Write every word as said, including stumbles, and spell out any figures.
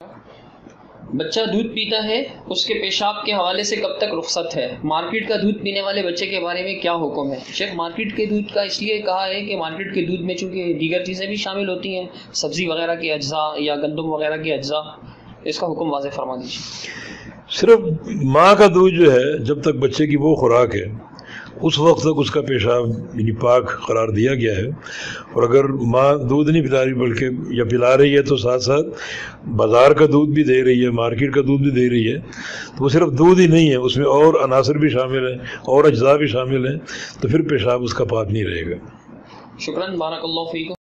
बच्चा दूध पीता है, उसके पेशाब के हवाले से कब तक रुख्सत है? मार्केट का दूध पीने वाले बच्चे के बारे में क्या हुक्म है? शेख, मार्केट के दूध का इसलिए कहा है कि मार्केट के दूध में चूँकि दीगर चीज़ें भी शामिल होती हैं, सब्ज़ी वगैरह के अज्जा या गंदम वगैरह के अज्जा, इसका हुक्म वाज़े फरमा दीजिए। सिर्फ माँ का दूध जो है, जब तक बच्चे की वो खुराक है उस वक्त तक उसका पेशाब यानी पाक करार दिया गया है। और अगर माँ दूध नहीं पिला रही बल्कि या पिला रही है तो साथ साथ बाज़ार का दूध भी दे रही है, मार्केट का दूध भी दे रही है, तो वो सिर्फ दूध ही नहीं है, उसमें और अनासर भी शामिल हैं और अज्जा भी शामिल हैं, तो फिर पेशाब उसका पाक नहीं रहेगा। शुक्रान, बारकल्लाहु फीकुम।